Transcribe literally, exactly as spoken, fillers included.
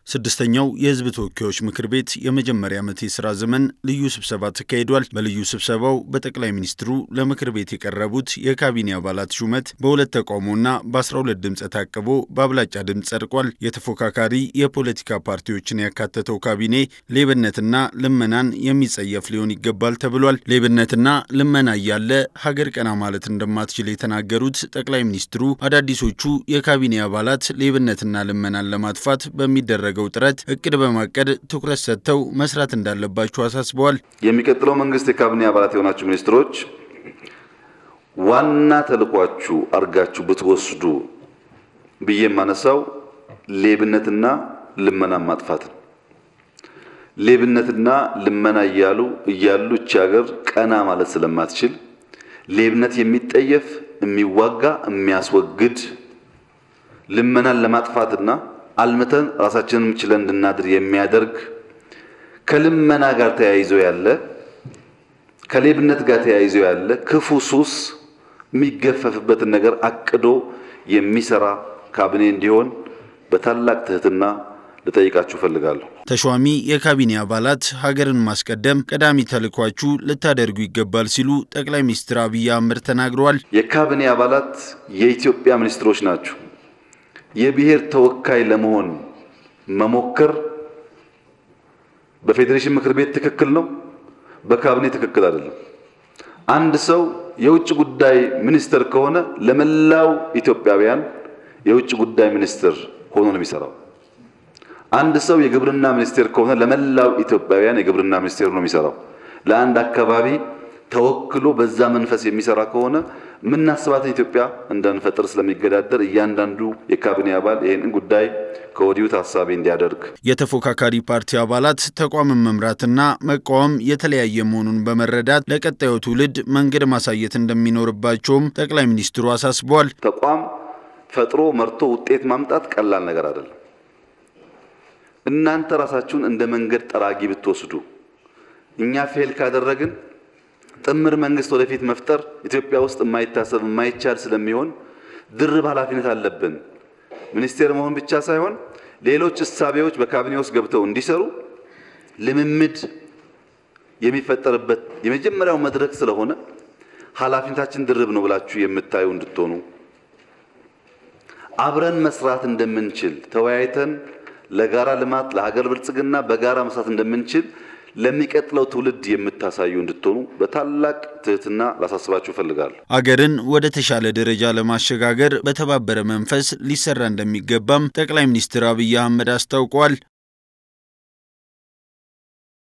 ስድስተኛው የህዝብ ተወካዮች ምክር ቤት የመጀመሪያ ዓመት የሥራ ዘመን ልዩ ስብሰባ ተካሂዷል። በልዩ ስብሰባው በጠቅላይ ሚኒስትሩ ለምክር ቤት የቀረቡት የካቢኔ አባላት ሹመት በሁለት ተቃውሞና በአስራ ሁለት ድምጽ ታቅቦ በአብላጫ ድምጽ ጸድቋል። የተፎካካሪ የፖለቲካ ፓርቲዎችን ያካተተው ካቢኔ ሌብነትና ልመናን የሚጸየፍ ሊሆን ይገባል ተብሏል። ሌብነትና ልመና ያለ ሀገር ቀና ማለት እንደማትችል የተናገሩት ጠቅላይ ሚኒስትሩ አዳዲሶቹ የካቢኔ አባላት ሌብነትና ልመናን ለማጥፋት በሚደረግ ጥረት እቅድ በማቀድ ትኩረት ሰጥተው መስራት እንዳለባቸው አሳስበዋል። የሚቀጥለው መንግስት የካቢኔ አባላት የሆናችሁ ሚኒስትሮች ዋና ተልኳችሁ አርጋችሁ ብትወስዱ ብዬ ማነሳው ሌብነትና ልመና ማጥፋት ነው። ሌብነትና ልመና እያሉ እያሉ እቺ ሀገር ቀና ማለት ስለማትችል ሌብነት የሚጠየፍ የሚዋጋ የሚያስወግድ ልመናን ለማጥፋትና አልመተን ራሳችንን ችለን እንድናድር የሚያደርግ ከልመና ጋር ተያይዞ ያለ ከሌብነት ጋር ተያይዞ ያለ ክፉ ሱስ የሚገፈፍበትን ነገር አቅዶ የሚሰራ ካቢኔ እንዲሆን በታላቅ ትህትና ልጠይቃችሁ ፈልጋለሁ። ተሿሚ የካቢኔ አባላት ሀገርን ማስቀደም ቀዳሚ ተልኳችሁ ልታደርጉ ይገባል ሲሉ ጠቅላይ ሚኒስትር አብይ አህመድ ተናግረዋል። የካቢኔ አባላት የኢትዮጵያ ሚኒስትሮች ናቸው። የብሔር ተወካይ ለመሆን መሞከር በፌዴሬሽን ምክር ቤት ትክክል ነው፣ በካቢኔ ትክክል አይደለም። አንድ ሰው የውጭ ጉዳይ ሚኒስትር ከሆነ ለመላው ኢትዮጵያውያን የውጭ ጉዳይ ሚኒስትር ሆኖ ነው የሚሰራው። አንድ ሰው የግብርና ሚኒስትር ከሆነ ለመላው ኢትዮጵያውያን የግብርና ሚኒስትር ነው የሚሰራው። ለአንድ አካባቢ ተወክሎ በዛ መንፈስ የሚሰራ ከሆነ ምናስባትን ኢትዮጵያ እንዳንፈጥር ስለሚገዳደር እያንዳንዱ የካቢኔ አባል ይሄንን ጉዳይ ከወዲሁ ታሳቢ እንዲያደርግ። የተፎካካሪ ፓርቲ አባላት ተቋምን መምራትና መቃወም የተለያየ መሆኑን በመረዳት ለቀጣዩ ትውልድ መንገድ ማሳየት እንደሚኖርባቸውም ጠቅላይ ሚኒስትሩ አሳስበዋል። ተቋም ፈጥሮ መርቶ ውጤት ማምጣት ቀላል ነገር አይደለም። እናንተ ራሳችሁን እንደ መንገድ ጠራጊ ብትወስዱ እኛ ፌል ካደረግን ጥምር መንግስት ወደፊት መፍጠር ኢትዮጵያ ውስጥ የማይታሰብ የማይቻል ስለሚሆን ድርብ ኃላፊነት አለብን። ሚኒስቴር መሆን ብቻ ሳይሆን ሌሎች እሳቤዎች በካቢኔ ውስጥ ገብተው እንዲሰሩ ልምምድ የሚፈጠርበት የመጀመሪያው መድረክ ስለሆነ ኃላፊነታችን ድርብ ነው ብላችሁ የምታዩ እንድትሆኑ አብረን መስራት እንደምንችል ተወያይተን ለጋራ ልማት ለሀገር ብልጽግና በጋራ መስራት እንደምንችል ለሚቀጥለው ትውልድ የምታሳዩ እንድትሆኑ በታላቅ ትህትና ላሳስባችሁ ፈልጋለሁ። አገርን ወደ ተሻለ ደረጃ ለማሸጋገር በተባበረ መንፈስ ሊሰራ እንደሚገባም ጠቅላይ ሚኒስትር አብይ አህመድ አስታውቀዋል።